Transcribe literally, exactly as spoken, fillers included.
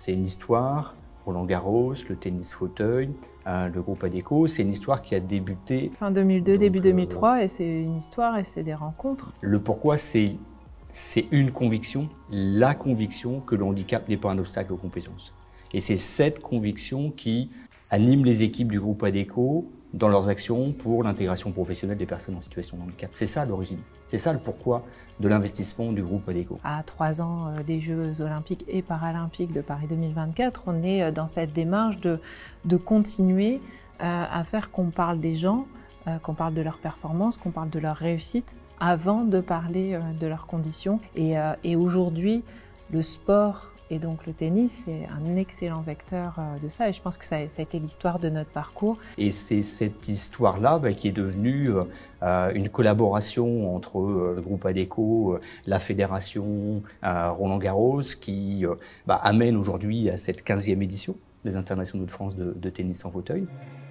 C'est une histoire, Roland Garros, le tennis fauteuil, euh, le groupe Adecco, c'est une histoire qui a débuté... Fin deux mille deux, donc, début deux mille trois, euh, et c'est une histoire et c'est des rencontres. Le pourquoi, c'est une conviction, la conviction que le handicap n'est pas un obstacle aux compétences. Et c'est cette conviction qui anime les équipes du groupe Adecco dans leurs actions pour l'intégration professionnelle des personnes en situation de handicap. C'est ça l'origine, c'est ça le pourquoi de l'investissement du groupe Adecco. À trois ans euh, des Jeux olympiques et paralympiques de Paris deux mille vingt-quatre, on est euh, dans cette démarche de, de continuer euh, à faire qu'on parle des gens, euh, qu'on parle de leurs performances, qu'on parle de leur réussite, avant de parler euh, de leurs conditions. Et, euh, et aujourd'hui, le sport et donc le tennis, c'est un excellent vecteur de ça, et je pense que ça, ça a été l'histoire de notre parcours. Et c'est cette histoire-là bah, qui est devenue euh, une collaboration entre euh, le groupe Adecco, euh, la fédération, euh, Roland Garros, qui euh, bah, amène aujourd'hui à cette quinzième édition des Internationaux de France de, de tennis en fauteuil.